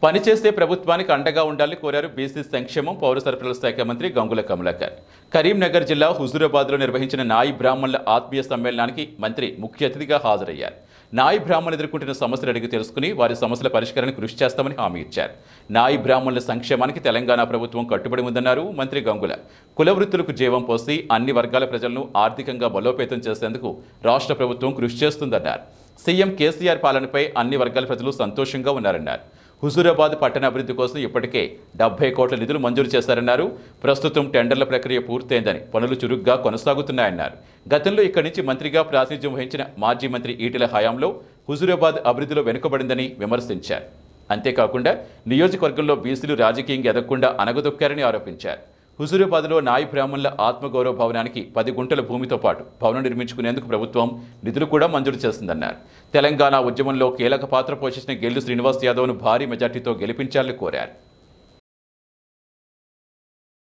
పనిచేసే ప్రభుత్వానికి అండగా ఉండాలని కోరారు బీసీ సంక్షేమం పౌర సరఫరాల శాఖ మంత్రి గంగుల కమలాకర్. కరీంనగర్ జిల్లా హుజూరాబాద్లో నిర్వహించిన నాయి బ్రాహ్మణుల ఆత్మీయ సమ్మేళనానికి మంత్రి ముఖ్య అతిథిగా హాజరయ్యారు. నాయి బ్రాహ్మణులు ఎదుర్కొంటున్న సమస్యలు అడిగి తెలుసుకుని వారి సమస్యల పరిష్కారానికి కృషి చేస్తామని హామీ ఇచ్చారు. నాయి బ్రాహ్మణుల సంక్షేమానికి తెలంగాణ ప్రభుత్వం కట్టుబడి ఉందన్నారు మంత్రి గంగుల. కుల వృత్తులకు జీవం పోసి అన్ని వర్గాల ప్రజలను ఆర్థికంగా బలోపేతం చేసేందుకు రాష్ట్ర ప్రభుత్వం కృషి చేస్తుందన్నారు. సీఎం కేసీఆర్ పాలనపై అన్ని వర్గాల ప్రజలు సంతోషంగా ఉన్నారన్నారు. హుజూరాబాద్ పట్టణ అభివృద్ధి కోసం ఇప్పటికే 70 కోట్ల నిధులు మంజూరు చేశారన్నారు. ప్రస్తుతం టెండర్ల ప్రక్రియ పూర్తయిందని, పనులు చురుగ్గా కొనసాగుతున్నాయన్నారు. గతంలో ఇక్కడి నుంచి మంత్రిగా ప్రాతినిధ్యం వహించిన మాజీ మంత్రి ఈటెల హయాంలో హుజూరాబాద్ అభివృద్ధిలో వెనుకబడిందని విమర్శించారు. అంతేకాకుండా నియోజకవర్గంలో బీసీలు రాజకీయంగా ఎదగకుండా అనగదొక్కారని ఆరోపించారు. హుజూరాబాద్లో నాయి బ్రాహ్మణుల ఆత్మగౌరవ భవనానికి 10 గుంటల భూమితో పాటు భవనం నిర్మించుకునేందుకు ప్రభుత్వం నిధులు కూడా మంజూరు చేసిందన్నారు. తెలంగాణ ఉద్యమంలో కీలక పాత్ర పోషించిన గెల్లు శ్రీనివాస్ యాదవ్ను భారీ మెజార్టీతో గెలిపించాలని కోరారు.